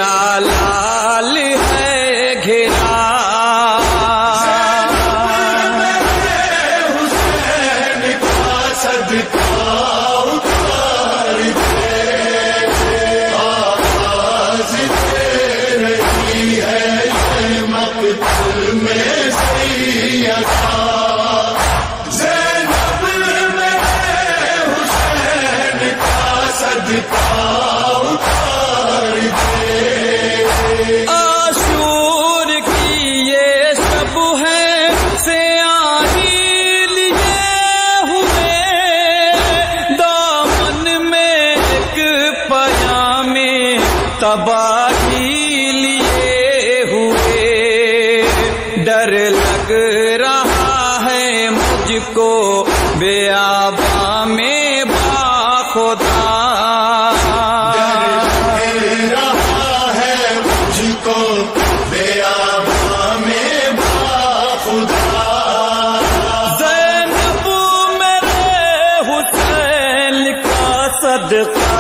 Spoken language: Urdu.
لال ہے گھرا آشور کی یہ شب ہے سیاہی لیے ہوئے دامن میں ایک پیام تباہی لیے ہوئے ڈر لگ رہا ہے مجھ کو بیاباں میں باخدا صدقہ